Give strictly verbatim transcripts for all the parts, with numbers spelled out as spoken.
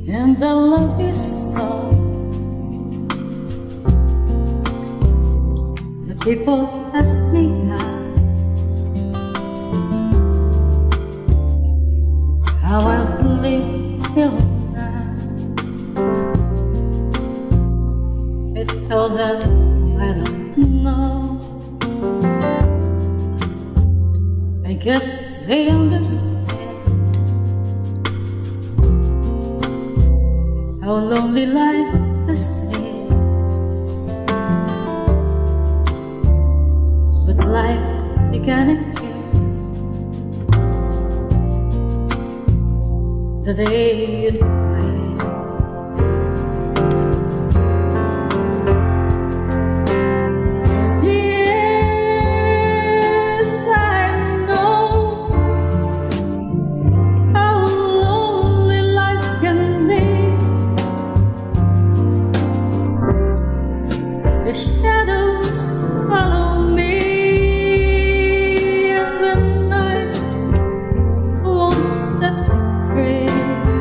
and I love you so. The people ask me how, how I really feel now. I tell them I don't know. I guess they understand how lonely life has been. But life began again the day you took my hand. And yes, I know how lonely life can be. The shadows follow me, and the night won't set me free.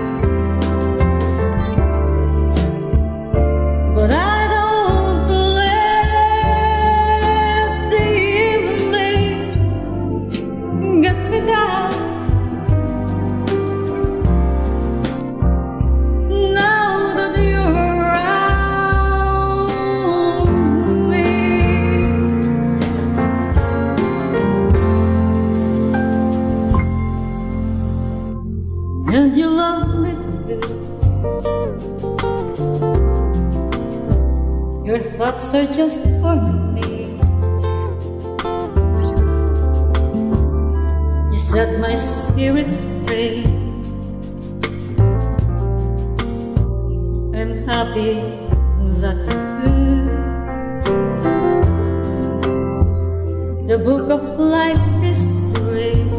But I don't let the evening get me down. Now that you're around me, and you love me too. Your thoughts are just for me. You set my spirit free. I'm happy that you do. The book of life is free,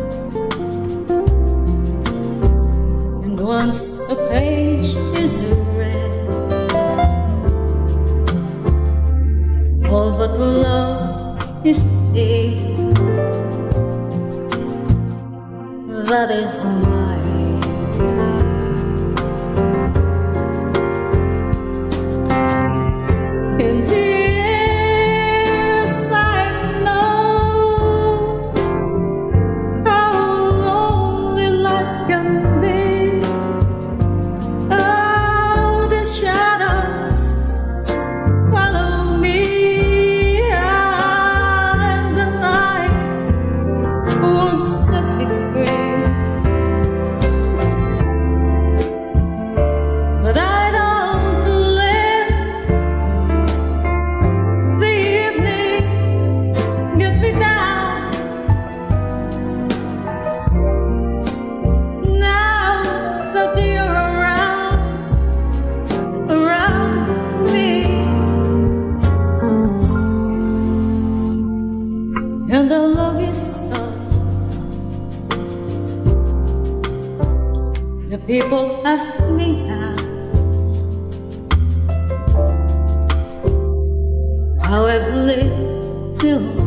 and once a page is read, all but love is dead. That is my belief. And yes, I know how lonely life can be. Oh, the shadows follow me, and the night won't set me free. But I don't let the evening get me down. Now that you're around, around me, and I love you so. The people ask me how, how I really feel